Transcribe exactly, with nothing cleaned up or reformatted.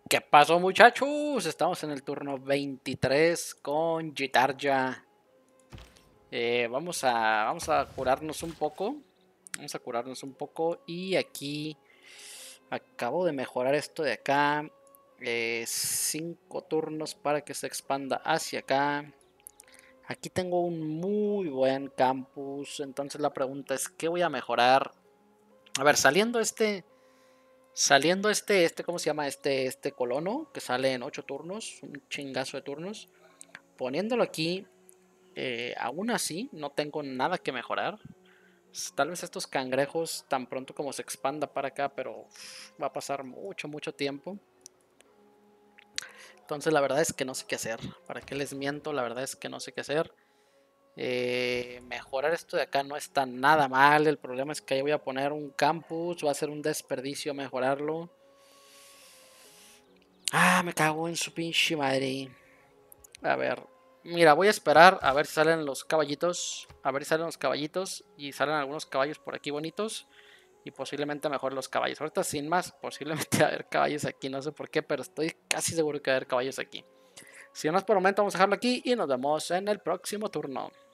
¿Qué pasó, muchachos? Estamos en el turno veintitrés con Gitarja. Eh, vamos a, vamos a curarnos un poco. Vamos a curarnos un poco. Y aquí acabo de mejorar esto de acá. Eh, cinco turnos para que se expanda hacia acá. Aquí tengo un muy buen campus. Entonces la pregunta es, ¿qué voy a mejorar? A ver, saliendo este... Saliendo este, este, ¿cómo se llama? Este, este colono, que sale en ocho turnos, un chingazo de turnos. Poniéndolo aquí, eh, aún así, no tengo nada que mejorar. Tal vez estos cangrejos, tan pronto como se expanda para acá, pero uf, va a pasar mucho, mucho tiempo. Entonces, la verdad es que no sé qué hacer. ¿Para qué les miento? La verdad es que no sé qué hacer. Eh, mejorar esto de acá no está nada mal. El problema es que ahí voy a poner un campus, va a ser un desperdicio mejorarlo. Ah, me cago en su pinche madre. A ver, mira, voy a esperar a ver si salen los caballitos. A ver si salen los caballitos y salen algunos caballos por aquí bonitos. Y posiblemente mejor los caballos. Ahorita sin más, posiblemente va a haber caballos aquí. No sé por qué, pero estoy casi seguro que va a haber caballos aquí. Si no es por el momento, vamos a dejarlo aquí y nos vemos en el próximo turno.